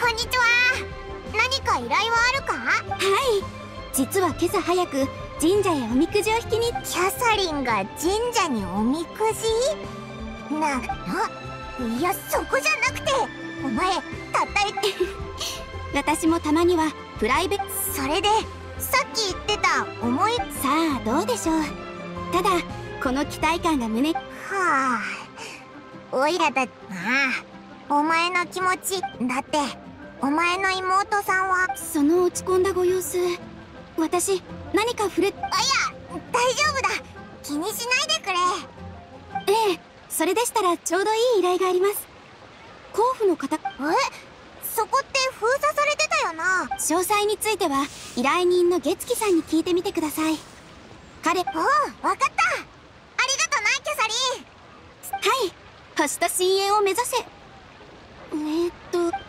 んにちは。何か依頼はあるか？ はい、実は今朝早く神社へおみくじを引きに。 キャサリンが神社におみくじ？いや、そこじゃなくて、お前たった私もたまにはプライベート。 それでさっき言ってた思い。 さあどうでしょう。ただこの期待感が胸。 はあ、おいらだ。お前の気持ちだって、お前の妹さんは。 その落ち込んだご様子、私何か触れ。 いや、大丈夫だ。気にしないでくれ。 ええ、それでしたらちょうどいい依頼があります。甲府の方。 そこって封鎖されてたよな。 詳細については依頼人の月月さんに聞いてみてください。彼。 わかった。ありがとな、キャサリン。 はい、星と深淵を目指せ。